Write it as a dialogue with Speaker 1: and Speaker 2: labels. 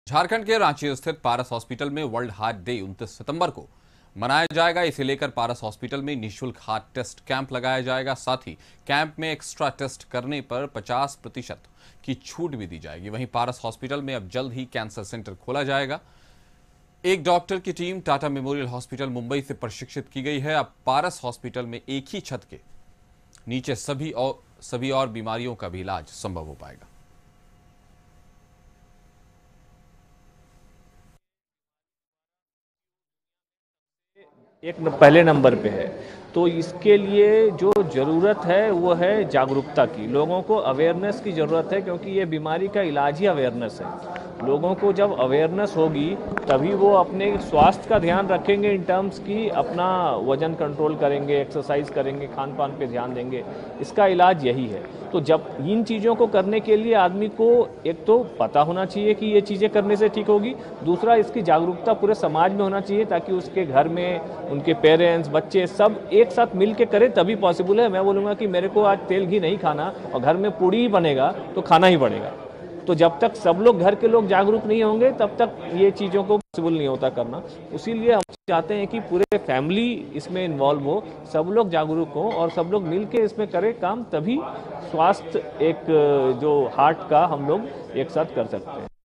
Speaker 1: झारखंड के रांची स्थित पारस हॉस्पिटल में वर्ल्ड हार्ट डे 29 सितंबर को मनाया जाएगा। इसे लेकर पारस हॉस्पिटल में निःशुल्क हार्ट टेस्ट कैंप लगाया जाएगा। साथ ही कैंप में एक्स्ट्रा टेस्ट करने पर 50% की छूट भी दी जाएगी। वहीं पारस हॉस्पिटल में अब जल्द ही कैंसर सेंटर खोला जाएगा। एक डॉक्टर की team Tata memorial hospital Mumbai से प्रशिक्षित की गई है। अब पारस हॉस्पिटल में एक ही छत के नीचे सभी और बीमारियों का भी इलाज संभव हो पाएगा।
Speaker 2: पहले नंबर पे है। तो इसके लिए जो ज़रूरत है वो है जागरूकता की। लोगों को अवेयरनेस की ज़रूरत है, क्योंकि ये बीमारी का इलाज ही अवेयरनेस है। लोगों को जब अवेयरनेस होगी तभी वो अपने स्वास्थ्य का ध्यान रखेंगे, इन टर्म्स की अपना वजन कंट्रोल करेंगे, एक्सरसाइज करेंगे, खान पान पे ध्यान देंगे। इसका इलाज यही है। तो जब इन चीज़ों को करने के लिए आदमी को एक तो पता होना चाहिए कि ये चीज़ें करने से ठीक होगी, दूसरा इसकी जागरूकता पूरे समाज में होना चाहिए, ताकि उसके घर में उनके पेरेंट्स, बच्चे सब एक साथ मिल के करें तभी पॉसिबल है। मैं बोलूँगा कि मेरे को आज तेल घी नहीं खाना और घर में पूड़ी ही बनेगा तो खाना ही पड़ेगा। तो जब तक सब लोग, घर के लोग जागरूक नहीं होंगे तब तक ये चीज़ों को पॉसिबल नहीं होता करना। इसीलिए हम चाहते हैं कि पूरे फैमिली इसमें इन्वॉल्व हो, सब लोग जागरूक हों और सब लोग मिल के इसमें करें काम, तभी स्वास्थ्य एक जो हार्ट का हम लोग एक साथ कर सकते हैं।